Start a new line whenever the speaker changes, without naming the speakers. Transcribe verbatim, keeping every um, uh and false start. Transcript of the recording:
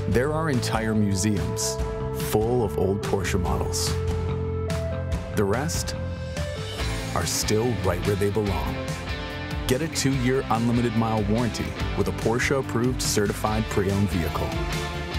There are entire museums full of old Porsche models. The rest are still right where they belong. Get a two-year unlimited mile warranty with a Porsche-approved certified pre-owned vehicle.